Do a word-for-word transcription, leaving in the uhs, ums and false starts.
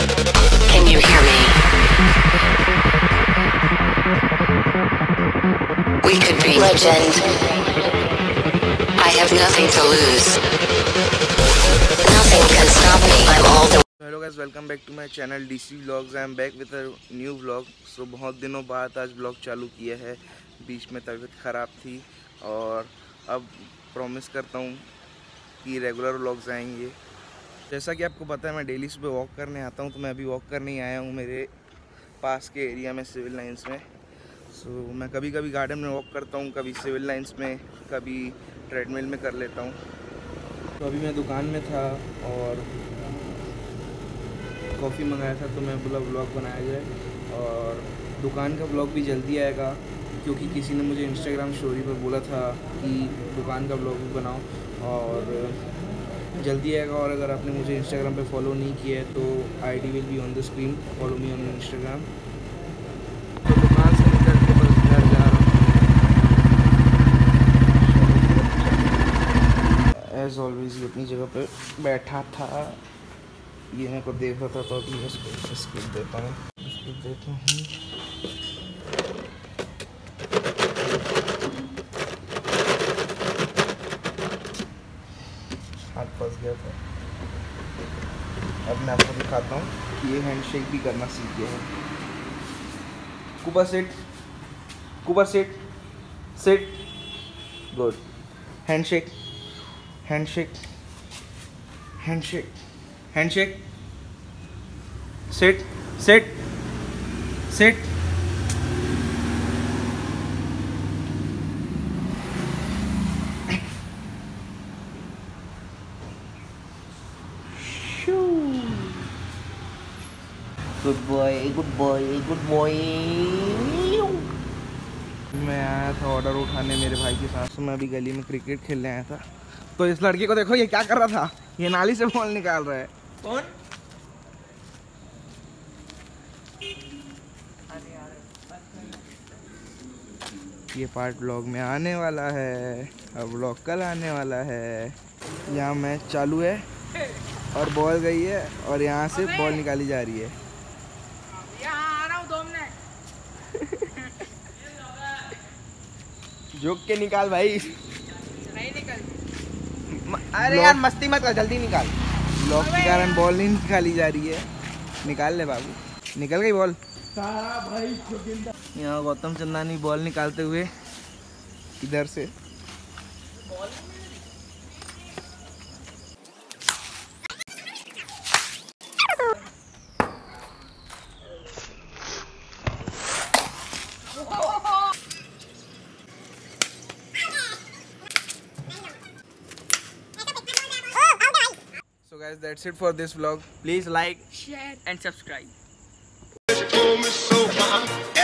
Can you hear me? We could be legend. I have nothing to lose. Nothing can stop me. I'm all the hello guys, welcome back to my channel DC vlogs. I am back with a new vlog. So बहुत दिनों बाद आज vlog चालू किया है। बीच में तबीयत ख़राब थी और अब प्रॉमिस करता हूँ कि रेगुलर व्लॉग्स आएंगे। जैसा कि आपको पता है, मैं डेली सुबह वॉक करने आता हूँ, तो मैं अभी वॉक करने ही आया हूँ मेरे पास के एरिया में, सिविल लाइंस में। सो so, मैं कभी कभी गार्डन में वॉक करता हूँ, कभी सिविल लाइंस में, कभी ट्रेडमिल में कर लेता हूँ। तो अभी मैं दुकान में था और कॉफ़ी मंगाया था, तो मैं बोला व्लॉग बनाया जाए। और दुकान का व्लॉग भी जल्दी आएगा, क्योंकि किसी ने मुझे इंस्टाग्राम स्टोरी पर बोला था कि दुकान का व्लॉग भी बनाओ, और जल्दी आएगा। और अगर आपने मुझे इंस्टाग्राम पे फॉलो नहीं किया है तो ID will be on the screen, follow me on Instagram. तो दुकान से निकल के बस घर जा रहा हूँ। एज ऑलवेज अपनी जगह पे बैठा था, ये मेरे को देख रहा था, तो अभी इसको स्किप देता हूँ स्किप देता हूँ हाथ फंस गया था। अब मैं आपको दिखाता हूँ कि ये हैंडशेक भी करना सीख गया है। Cooper sit, Cooper sit, sit, good. Handshake, handshake, handshake, handshake, sit, sit, sit. Good boy, good boy, good boy. मैं आया था ऑर्डर उठाने मेरे भाई के साथ। तो मैं अभी गली में क्रिकेट खेलने आया था, तो इस लड़के को देखो, ये क्या कर रहा था, ये नाली से बॉल निकाल रहा है। कौन? ये पार्ट व्लॉग में आने वाला है, अब व्लॉग कल आने वाला है। यहाँ मैच चालू है और बॉल गई है और यहाँ से बॉल निकाली जा रही है। यहाँ आ रहा हूँ दो मिनट। जोक के निकाल भाई। नहीं निकल। अरे यार मस्ती मत कर, जल्दी निकाल। ब्लॉक के कारण बॉल नहीं निकाली जा रही है। निकाल ले बाबू, निकल गई बॉल। यहाँ गौतम चंदानी बॉल निकालते हुए इधर से। So guys, that's it for this vlog. Please like, Share and subscribe.